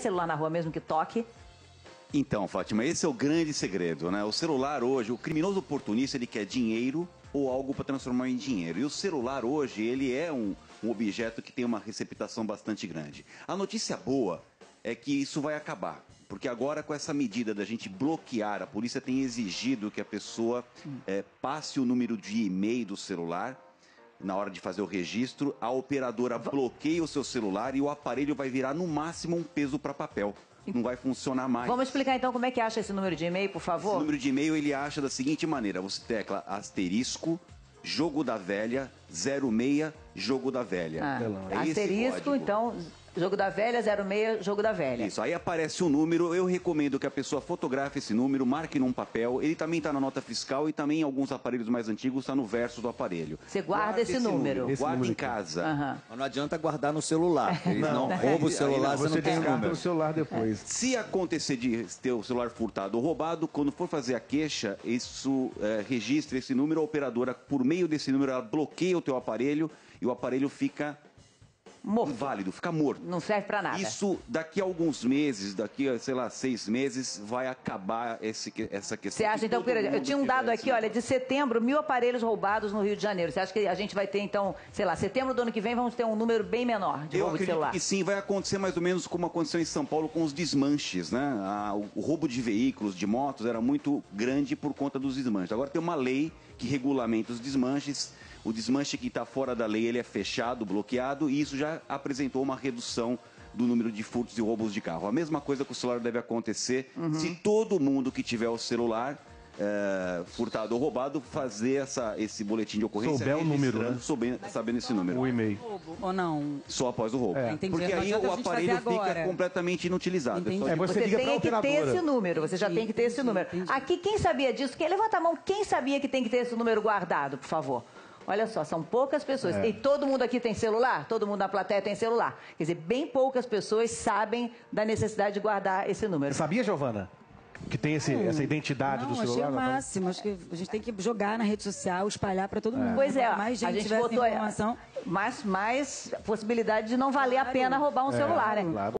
celular na rua mesmo que toque? Então, Fátima, esse é o grande segredo, né? O celular hoje, o criminoso oportunista, ele quer dinheiro ou algo para transformar em dinheiro. E o celular hoje, ele é um objeto que tem uma receptação bastante grande. A notícia boa é que isso vai acabar. Porque agora, com essa medida da gente bloquear, a polícia tem exigido que a pessoa passe o número de e-mail do celular na hora de fazer o registro. A operadora bloqueia o seu celular e o aparelho vai virar, no máximo, um peso para papel. Não vai funcionar mais. Vamos explicar então como é que acha esse número de e-mail, por favor? Esse número de e-mail ele acha da seguinte maneira: você tecla asterisco, jogo da velha, 06, jogo da velha. Asterisco, então, jogo da velha, 06, jogo da velha. Isso, aí aparece o número. Eu recomendo que a pessoa fotografe esse número, marque num papel. Ele também está na nota fiscal e também em alguns aparelhos mais antigos está no verso do aparelho. Você guarda esse número. Guarda em casa. Mas não adianta guardar no celular. Eles não roubam o celular, você não tem o número. O celular depois. Se acontecer de ter o celular furtado ou roubado, quando for fazer a queixa, isso registra esse número. A operadora, por meio desse número, ela bloqueia o teu aparelho e o aparelho fica morto. Inválido, fica morto. Não serve pra nada. Isso, daqui a alguns meses, daqui a, sei lá, 6 meses, vai acabar essa questão. Você acha, então, eu tinha um dado aqui, olha, de setembro, 1000 aparelhos roubados no Rio de Janeiro. Você acha que a gente vai ter, então, sei lá, setembro do ano que vem, vamos ter um número bem menor de roubo de celular? Eu acredito que sim, vai acontecer mais ou menos como aconteceu em São Paulo com os desmanches, né? O roubo de veículos, de motos, era muito grande por conta dos desmanches. Agora tem uma lei que regulamenta os desmanches. O desmanche que está fora da lei, ele é fechado, bloqueado, e isso já apresentou uma redução do número de furtos e roubos de carro. A mesma coisa com o celular deve acontecer se todo mundo que tiver o celular furtado ou roubado fazer esse boletim de ocorrência. Souber o número, né? Sabendo esse número. O e-mail. Ou não? Só após o roubo. Entendi. Porque aí o aparelho fica completamente inutilizado. Você tem que ter esse número, você já tem que ter esse número. Aqui, quem sabia disso? Quem levanta a mão, quem sabia que tem que ter esse número guardado, por favor? Olha só, são poucas pessoas. E todo mundo aqui tem celular? Todo mundo na plateia tem celular. Quer dizer, bem poucas pessoas sabem da necessidade de guardar esse número. Sabia, Giovana? Que tem essa identidade do celular? Achei o máximo. Acho que a gente tem que jogar na rede social, espalhar para todo mundo. Pois é, mais gente a gente tiver essa botou informação. mais possibilidade de não valer a pena roubar um celular, né? Claro.